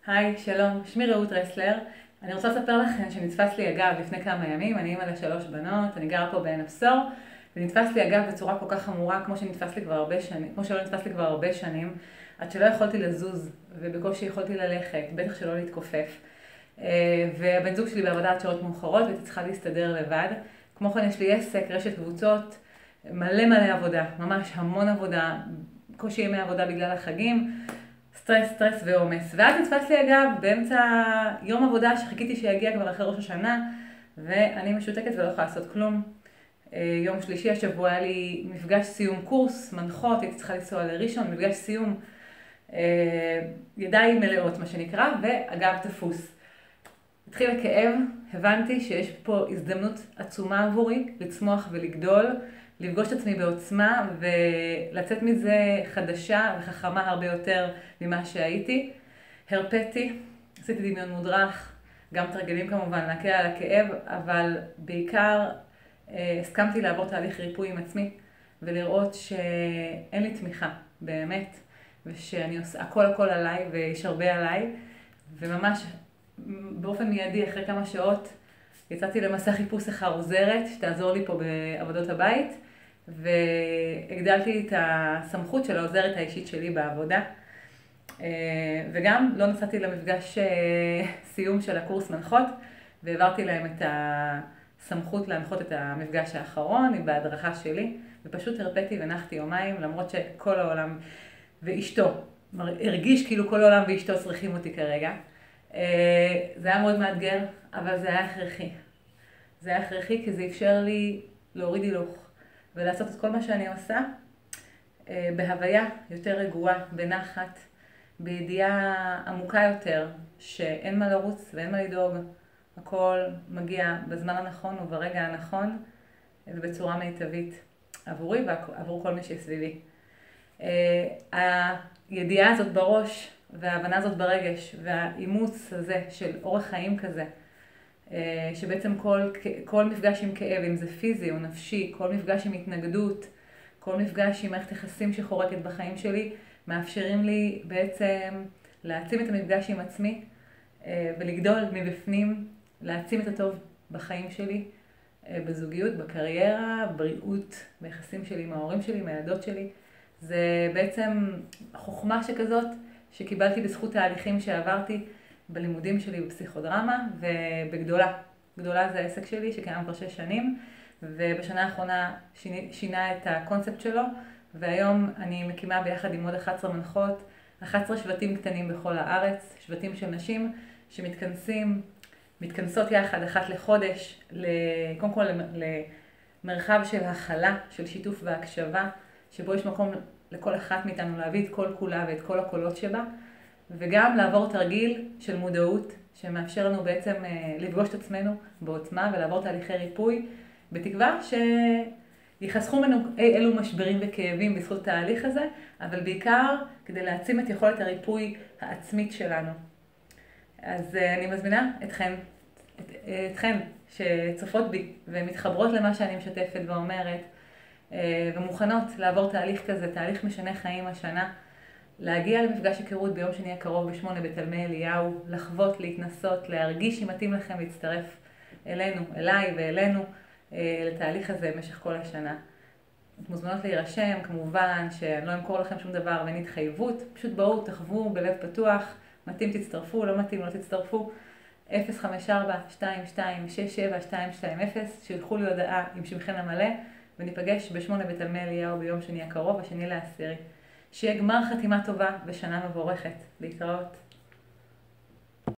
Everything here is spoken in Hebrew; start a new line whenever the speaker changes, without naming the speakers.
היי, שלום, שמי רעות רסלר. אני רוצה לספר לכם שנתפס לי אגב לפני כמה ימים, אני אמא לשלוש בנות, אני גרה פה בעין הבשור, ונתפס לי אגב בצורה כל כך חמורה כמו שנתפס לי כבר הרבה שנים, כמו שלא נתפס לי כבר הרבה שנים, עד שלא יכולתי לזוז, ובקושי יכולתי ללכת, בטח שלא להתכופף. והבן זוג שלי בעבודה עד שעות מאוחרות, והייתי צריכה להסתדר לבד. כמו כן יש לי עסק, רשת קבוצות, מלא מלא עבודה, ממש המון עבודה, קושי ימי עבודה בגלל החגים. סטרס ועומס. ואז נתפס לי אגב באמצע יום עבודה שחיכיתי שיגיע כבר אחרי ראש השנה, ואני משותקת ולא יכולה לעשות כלום. יום שלישי השבוע היה לי מפגש סיום קורס, מנחות, הייתי צריכה לנסוע לראשון, מפגש סיום, ידיים מלאות מה שנקרא, ואגב תפוס. התחיל הכאב, הבנתי שיש פה הזדמנות עצומה עבורי לצמוח ולגדול, לפגוש את עצמי בעוצמה ולצאת מזה חדשה וחכמה הרבה יותר ממה שהייתי. הרפאתי, עשיתי דמיון מודרך, גם תרגלים כמובן להקל על הכאב, אבל בעיקר הסכמתי לעבור תהליך ריפוי עם עצמי ולראות שאין לי תמיכה באמת, ושאני עושה הכל עליי ויש הרבה עליי, וממש באופן מיידי אחרי כמה שעות יצאתי למסע חיפוש אחר עוזרת שתעזור לי פה בעבודות הבית, והגדלתי את הסמכות של העוזרת האישית שלי בעבודה. וגם לא נסעתי למפגש סיום של הקורס מנחות, והעברתי להם את הסמכות להנחות את המפגש האחרון בהדרכה שלי, ופשוט הרפאתי ונחתי יומיים, למרות שכל העולם ואשתו, הרגיש כאילו כל העולם ואשתו צריכים אותי כרגע. זה היה מאוד מאתגר, אבל זה היה הכרחי. זה היה הכרחי כי זה אפשר לי להוריד הילוך ולעשות את כל מה שאני עושה בהוויה יותר רגועה, בנחת, בידיעה עמוקה יותר, שאין מה לרוץ ואין מה לדאוג. הכל מגיע בזמן הנכון וברגע הנכון ובצורה מיטבית עבורי ועבור כל מי שסביבי. הידיעה הזאת בראש וההבנה הזאת ברגש והאימוץ הזה של אורח חיים כזה, שבעצם כל מפגש עם כאב, אם זה פיזי או נפשי, כל מפגש עם התנגדות, כל מפגש עם מערכת יחסים שחורקת בחיים שלי, מאפשרים לי בעצם להעצים את המפגש עם עצמי ולגדול מבפנים, להעצים את הטוב בחיים שלי, בזוגיות, בקריירה, בבריאות, ביחסים שלי עם ההורים שלי, עם הילדות שלי. זה בעצם חוכמה שכזאת שקיבלתי בזכות תהליכים שעברתי בלימודים שלי בפסיכודרמה ובגדולה. גדולה זה העסק שלי שקיים כבר 6 שנים, ובשנה האחרונה שינה את הקונספט שלו, והיום אני מקימה ביחד עם עוד 11 מנחות, 11 שבטים קטנים בכל הארץ, שבטים של נשים מתכנסות יחד אחת לחודש, קודם כל למרחב של הכלה, של שיתוף והקשבה, שבו יש מקום לכל אחת מאיתנו להביא את כל כולה ואת כל הקולות שבה, וגם לעבור תרגיל של מודעות שמאפשר לנו בעצם לפגוש את עצמנו בעוצמה ולעבור תהליכי ריפוי, בתקווה שיחסכו ממנו אילו משברים וכאבים בזכות התהליך הזה, אבל בעיקר כדי להעצים את יכולת הריפוי העצמית שלנו. אז אני מזמינה אתכן שצופות בי ומתחברות למה שאני משתפת ואומרת, ומוכנות לעבור תהליך כזה, תהליך משנה חיים השנה, להגיע למפגש היכרות ביום שני הקרוב ב8 בתלמי אליהו, לחוות, להתנסות, להרגיש אם מתאים לכם להצטרף אלינו, אליי ואלינו, לתהליך הזה במשך כל השנה. את מוזמנות להירשם, כמובן שאני לא אמכור לכם שום דבר ואין התחייבות, פשוט בואו, תחוו בלב פתוח, מתאים תצטרפו, לא מתאים לא תצטרפו, 054-2267-220, שילחו לי הודעה עם שמכם המלא, וניפגש ב8 בתלמי אליהו ביום שני הקרוב, השני לעשירי. שיהיה גמר חתימה טובה ושנה מבורכת. להתראות.